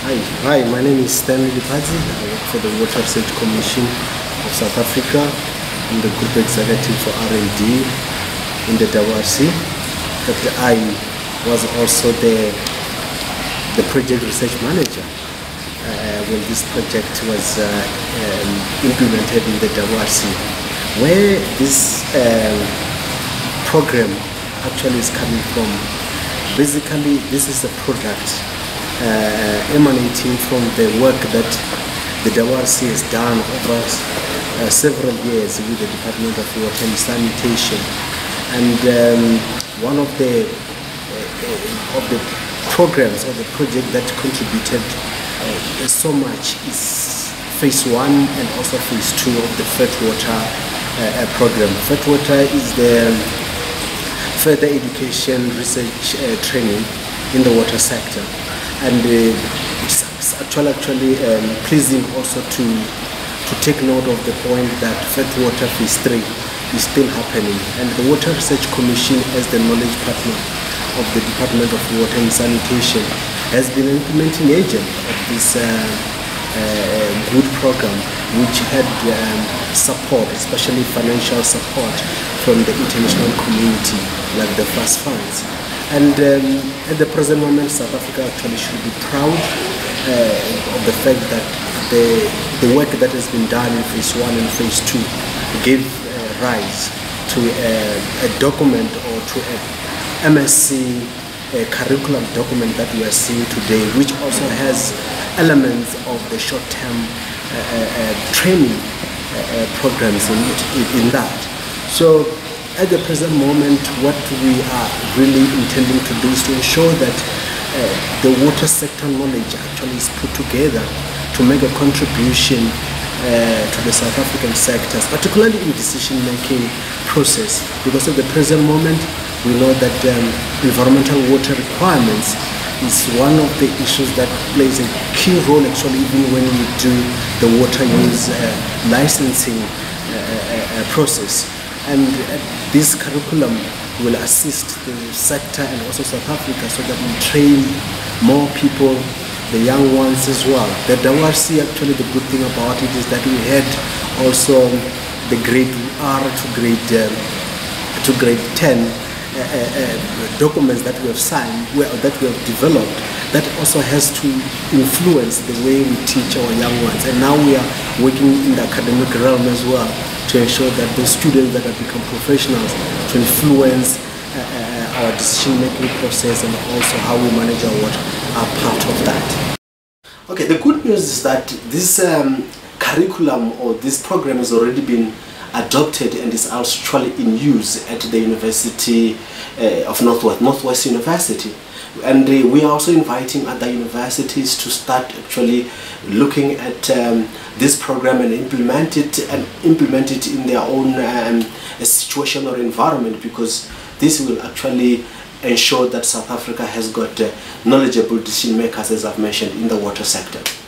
Hi, my name is Stanley Lipazi. I work for the Water Research Commission of South Africa. I'm the Group Executive for R&D in the WRC. But I was also the Project Research Manager when this project was implemented in the WRC, where this program actually is coming from. Basically, this is a product emanating from the work that the WRC has done over several years with the Department of Water and Sanitation. And one of the programs or the project that contributed so much is phase 1 and also phase 2 of the FETWater program. FETWater is the further education research training in the water sector. And it's actually pleasing also to take note of the point that FETWater Phase 3 is still happening. And the Water Research Commission, as the knowledge partner of the Department of Water and Sanitation, has been an implementing agent of this good program, which had support, especially financial support, from the international community, like the FAST funds. And at the present moment, South Africa actually should be proud of the fact that the work that has been done in phase 1 and phase 2 gave rise to a document, or to a MSc curriculum document that we are seeing today, which also has elements of the short-term training programs in that. So at the present moment, what we are really intending to do is to ensure that the water sector knowledge actually is put together to make a contribution to the South African sectors, particularly in decision-making process. Because at the present moment, we know that environmental water requirements is one of the issues that plays a key role actually even when we do the water use licensing process. And this curriculum will assist the sector and also South Africa so that we train more people, the young ones as well. The WRC, actually the good thing about it is that we had also the grade R to grade 10 documents that we have signed, that we have developed, that also has to influence the way we teach our young ones. And now we are working in the academic realm as well to ensure that the students that have become professionals to influence our decision-making process, and also how we manage our water are part of that. Okay, the good news is that this curriculum or this program has already been adopted and is actually in use at the University of Northwest University. And we are also inviting other universities to start actually looking at this program and implement it in their own situation or environment, because this will actually ensure that South Africa has got knowledgeable decision makers, as I've mentioned, in the water sector.